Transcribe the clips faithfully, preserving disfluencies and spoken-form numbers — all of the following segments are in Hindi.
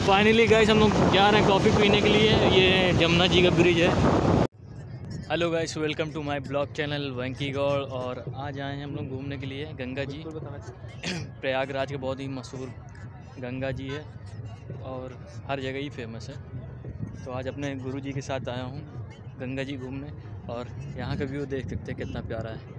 फाइनली गाइस हम लोग जा रहे हैं कॉफ़ी पीने के लिए। ये जमुना जी का ब्रिज है। Hello guys, welcome to my blog channel Venky Gowda. और आज आए हैं हम लोग घूमने के लिए गंगा जी। प्रयागराज के बहुत ही मशहूर गंगा जी है और हर जगह ही फेमस है। तो आज अपने गुरु जी के साथ आया हूँ गंगा जी घूमने और यहाँ का व्यू देख सकते हैं कितना प्यारा है।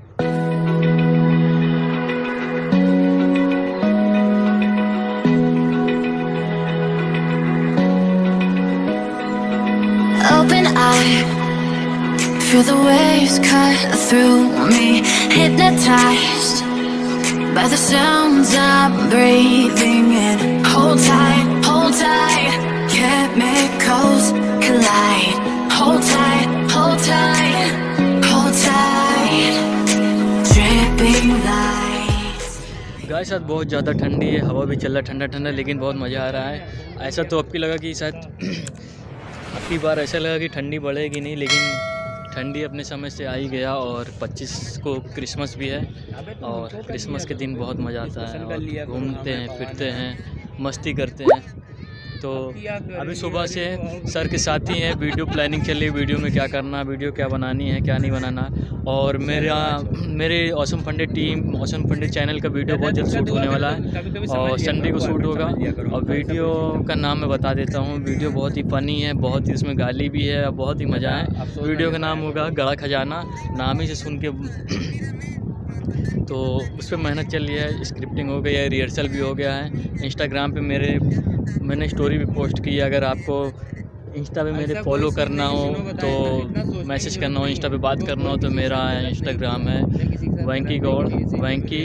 Open eye, feel the waves cut through me, hypnotized by the sounds I'm breathing in. Hold tight, hold tight, chemicals collide. Hold tight, hold tight, hold tight, dripping lights. Guys आज बहुत ज़्यादा ठंडी है, हवा भी चल रहा है ठंडा ठंडा, लेकिन बहुत मज़ा आ रहा है। ऐसा तो अब की लगा कि शायद अब की बार ऐसा लगा कि ठंडी बढ़ेगी नहीं, लेकिन ठंडी अपने समय से आ ही गया। और पच्चीस को क्रिसमस भी है और क्रिसमस के दिन बहुत मज़ा आता है और घूमते हैं फिरते हैं मस्ती करते हैं। तो अभी सुबह से सर के साथ ही हैं, वीडियो प्लानिंग चल रही है, वीडियो में क्या करना, वीडियो क्या बनानी है क्या नहीं बनाना। और मेरा मेरे ऑसम फंडे टीम ऑसम फंडे चैनल का वीडियो बहुत जल्द शूट होने वाला है और संडे को शूट होगा। और वीडियो का नाम मैं बता देता हूँ, वीडियो बहुत ही फ़नी है, बहुत ही उसमें गाली भी है और बहुत ही मज़ा है। वीडियो का नाम होगा गड़ा खजाना, नाम ही से सुन के तो उस पर मेहनत चल रही है, स्क्रिप्टिंग हो गई है, रिहर्सल भी हो गया है। इंस्टाग्राम पे मेरे मैंने स्टोरी भी पोस्ट की है। अगर आपको इंस्टा पे मेरे फॉलो करना हो तो मैसेज करना हो, इंस्टा पे बात करना हो तो मेरा इंस्टाग्राम है वेंकी गौड़, वेंकी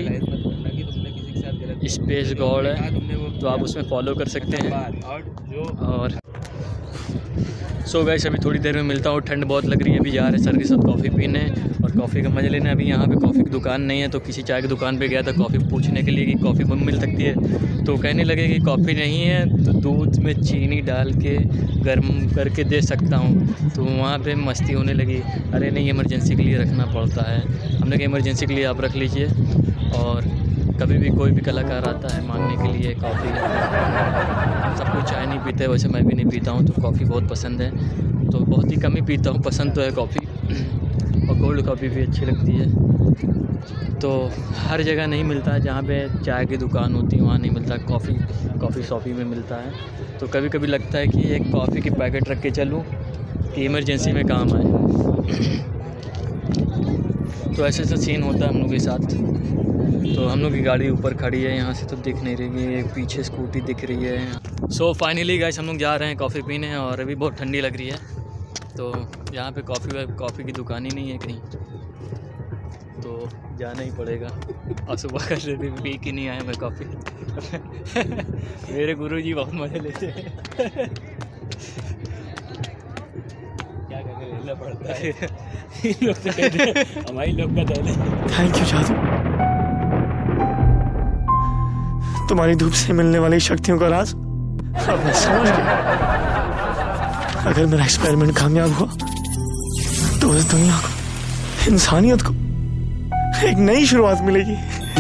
स्पेस गौड़ है, तो आप उसमें फॉलो कर सकते हैं। और सो so गाइस अभी थोड़ी देर में मिलता हूँ, ठंड बहुत लग रही है। अभी जा रहे हैं सर के साथ कॉफ़ी पीने और कॉफ़ी का मज़ा लेने। अभी यहाँ पे कॉफ़ी की दुकान नहीं है तो किसी चाय की दुकान पे गया था कॉफ़ी पूछने के लिए कि कॉफ़ी मिल सकती है। तो कहने लगे कि कॉफ़ी नहीं है तो दूध में चीनी डाल के गर्म करके दे सकता हूँ। तो वहाँ पे मस्ती होने लगी, अरे नहीं इमरजेंसी के लिए रखना पड़ता है। हमने कहा इमरजेंसी के लिए आप रख लीजिए। और कभी भी कोई भी कलाकार आता है मांगने के लिए कॉफ़ी, सब कोई चाय नहीं पीते, वैसे मैं भी नहीं पीता हूँ, तो कॉफ़ी बहुत पसंद है, तो बहुत ही कम ही पीता हूँ। पसंद तो है कॉफ़ी और कोल्ड कॉफ़ी भी अच्छी लगती है। तो हर जगह नहीं मिलता है, जहाँ पे चाय की दुकान होती है वहाँ नहीं मिलता कॉफ़ी, कॉफ़ी शॉपी में मिलता है। तो कभी कभी लगता है कि एक कॉफ़ी की पैकेट रख के चलूँ कि इमरजेंसी में काम आए। तो ऐसे ऐसा सीन होता है हम लोग के साथ। तो हम लोग की गाड़ी ऊपर खड़ी है, यहाँ से तो दिख नहीं रही है, पीछे स्कूटी दिख रही है। सो फाइनली गाइस हम लोग जा रहे हैं कॉफ़ी पीने और अभी बहुत ठंडी लग रही है। तो यहाँ पे कॉफ़ी कॉफ़ी की दुकान ही नहीं है कहीं, तो जाना ही पड़ेगा। और सुबह का भी पी के नहीं आया मैं कॉफ़ी। मेरे गुरुजी बहुत मज़े लेते हैं। क्या करके लेना पड़ता है। इन लोग तो कहते हैं हमारी लोग का दौर है। थैंक यू जादू, तुम्हारी धूप से मिलने वाली शक्तियों का राज अब मैं समझ गया। अगर मेरा एक्सपेरिमेंट कामयाब हुआ तो इस दुनिया को, इंसानियत को एक नई शुरुआत मिलेगी।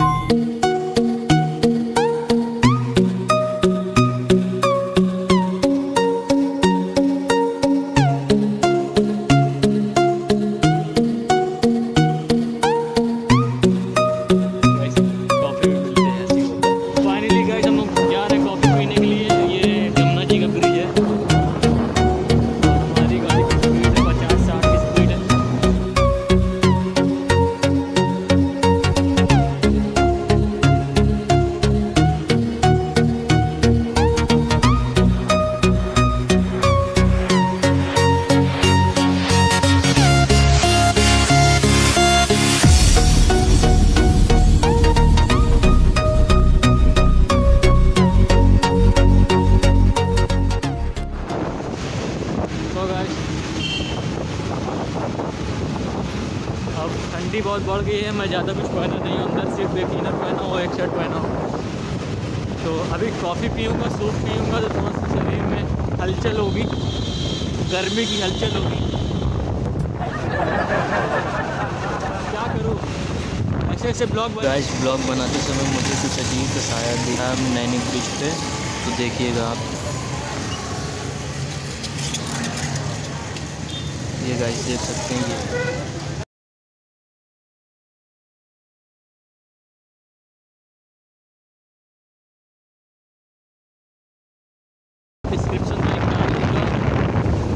अब ठंडी बहुत बढ़ गई है, मैं ज़्यादा कुछ पहना नहीं हूँ, अंदर सिर्फ एक इनर पहना हूँ, एक शर्ट पहना हूँ। तो अभी कॉफ़ी पीऊँगा, सूप पीऊँगा तो थोड़ा सा शरीर में हलचल होगी, गर्मी की हलचल होगी। क्या करूँ, ऐसे ऐसे ब्लॉग गाइस ब्लॉग बनाते समय मुझे कुछ अजीब सा साया दिखा नैनी ब्रिज पे, तो देखिएगा आप। ये गाइस देख सकते हैं ये डिस्क्रिप्शन में लिखा है।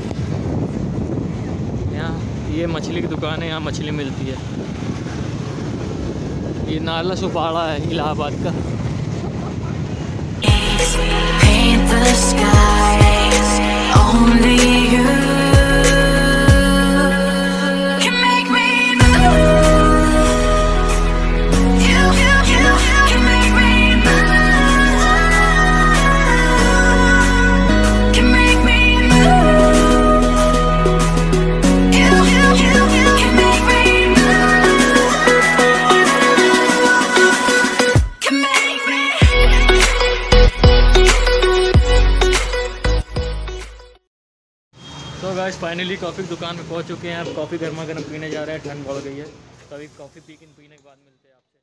यहाँ ये मछली की दुकान है, यहाँ मछली मिलती है। ये नाला सुपाड़ा है इलाहाबाद का। Paint the skies, only you can make me move. You, you, you can make me move. Can make me move. You, you, you can make me move. Can make me. तो गाइस फाइनली कॉफ़ी की दुकान पे पहुंच चुके हैं। अब कॉफ़ी गर्मा गर्म पीने जा रहे हैं, ठंड बढ़ गई है। तो अभी कॉफ़ी पी के पीने के बाद मिलते हैं आपसे।